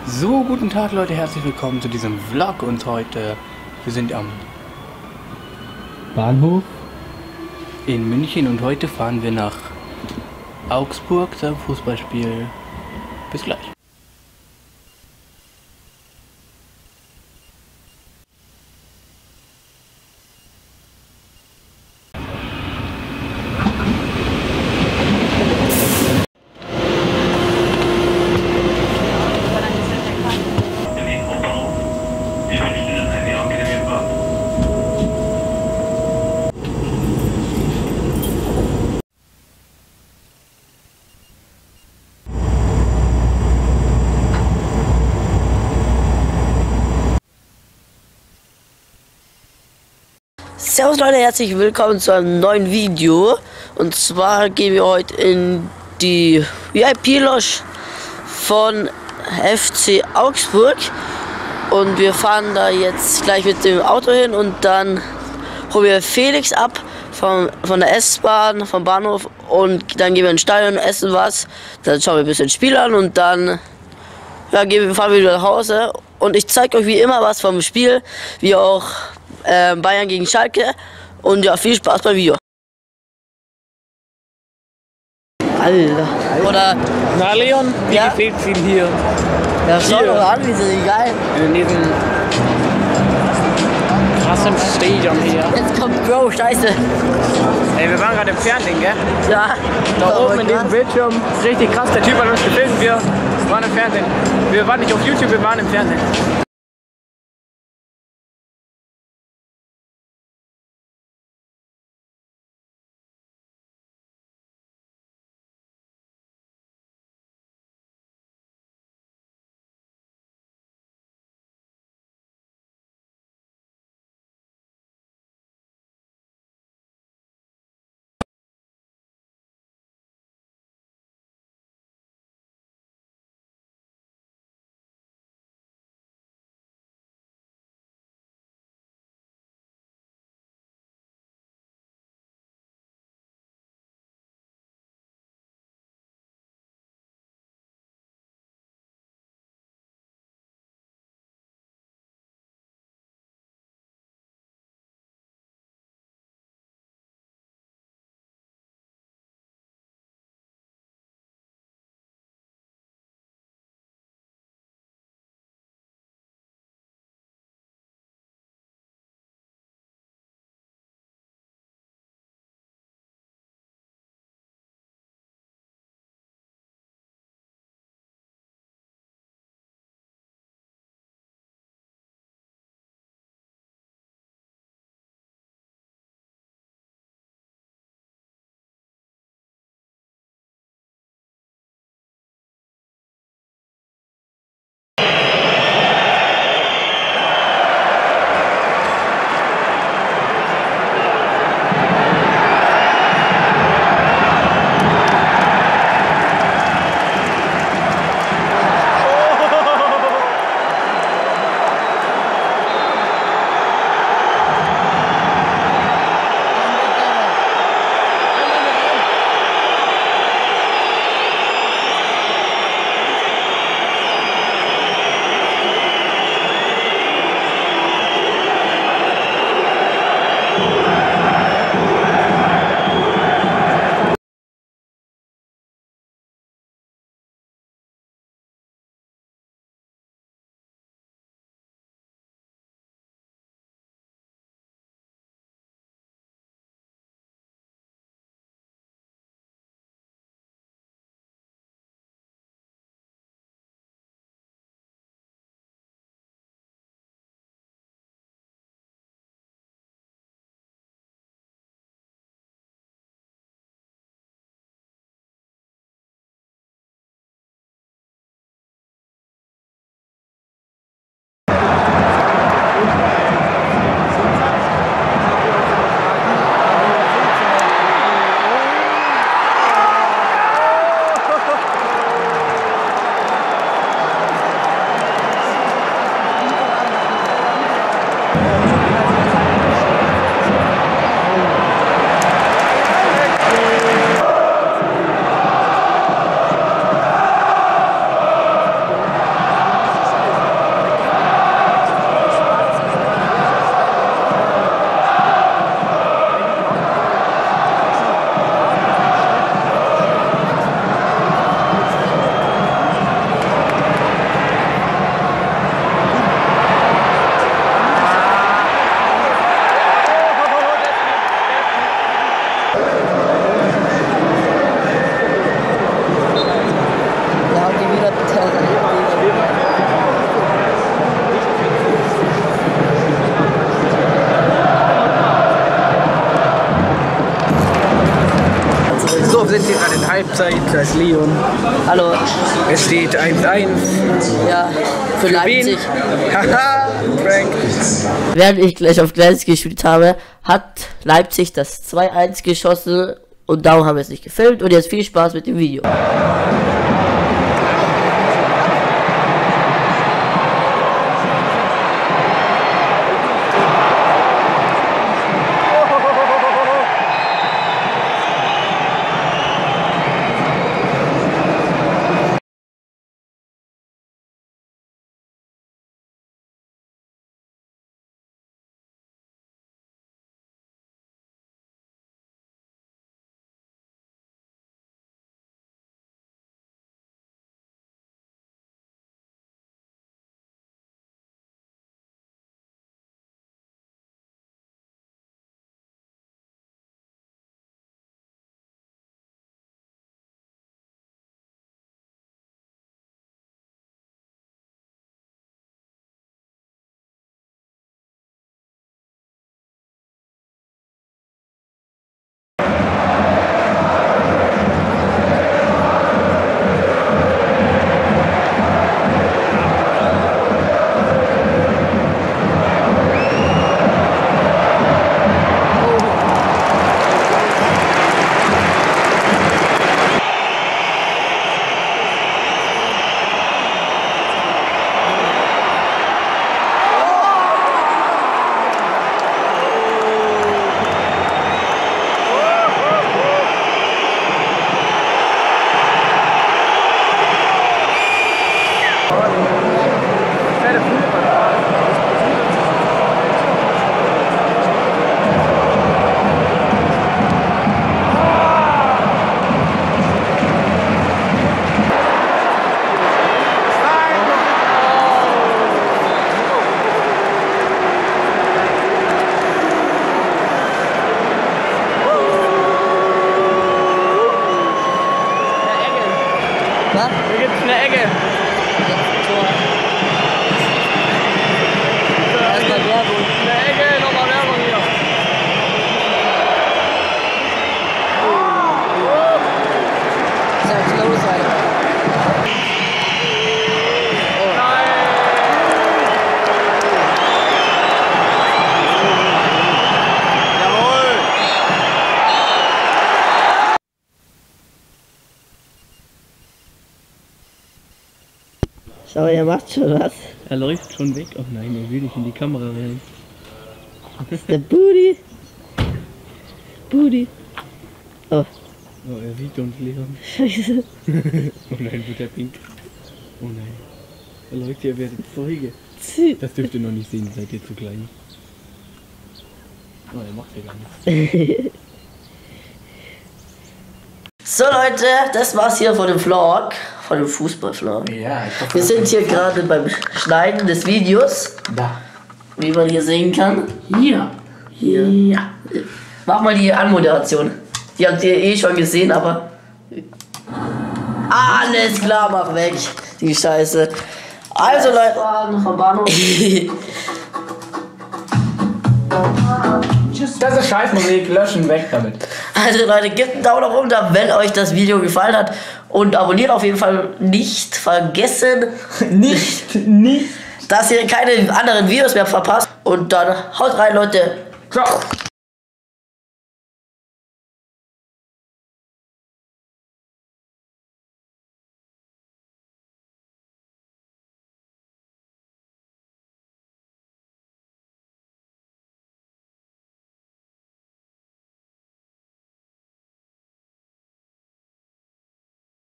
So, guten Tag Leute, herzlich willkommen zu diesem Vlog und heute, wir sind am Bahnhof in München und heute fahren wir nach Augsburg zum Fußballspiel. Bis gleich. Servus Leute, herzlich willkommen zu einem neuen Video. Und zwar gehen wir heute in die VIP-Loge von FC Augsburg. Und wir fahren da jetzt gleich mit dem Auto hin und dann holen wir Felix ab von der S-Bahn, vom Bahnhof. Und dann gehen wir ins Stadion, essen was. Dann schauen wir ein bisschen Spiel an und dann fahren wir wieder nach Hause. Und ich zeige euch wie immer was vom Spiel, wie auch Bayern gegen Schalke. Und ja, viel Spaß beim Video. Alter. Oder. Na Leon, wie Ja? gefällt's Ihnen hier? Ja, schau Hier. doch an, wie sind die geil. In diesem krassen Stadion hier. Jetzt kommt Bro, scheiße. Ey, wir waren gerade im Fernsehen, gell? Ja. Da oben in diesem Bildschirm. Richtig krass, der Typ hat uns gefilmt, wir waren im Fernsehen. Wir waren nicht auf YouTube, wir waren im Fernsehen. sind hier gerade in Halbzeit, da ist Leon. Hallo. Es steht 1-1. Ja, für Leipzig. Haha, Frank. Während ich gleich auf Gleis gespielt habe, hat Leipzig das 2-1 geschossen und darum haben wir es nicht gefilmt. Und jetzt viel Spaß mit dem Video. Was? Hier gibt's eine Ecke. Erstmal Werbung. Eine Ecke, nochmal Werbung hier. Sag los, Alter. Schau, er macht schon was. Er läuft schon weg. Oh nein, er will nicht in die Kamera rein. Das ist der Booty. Booty. Oh. Oh, er sieht uns, Leon. Scheiße. Oh nein, wird er pink. Oh nein. Leute, ihr werdet Zeuge. Das dürft ihr noch nicht sehen, seid ihr zu klein. Oh, er macht ja gar nichts. So Leute, das war's hier von dem Vlog. Von dem Fußballvlog. Ja, ich hoffe, Wir sind hier gerade beim Schneiden des Videos. da. Wie man hier sehen kann. Hier. Hier. Ja. Mach mal die Anmoderation. Die habt ihr eh schon gesehen, aber... Alles klar, mach weg. Die Scheiße. Also Leute... Das ist Scheißmusik, löschen, weg damit. Also Leute, gebt einen Daumen nach oben da, wenn euch das Video gefallen hat. Und abonniert auf jeden Fall nicht vergessen. Nicht. Dass ihr keine anderen Videos mehr verpasst. Und dann haut rein, Leute. Ciao.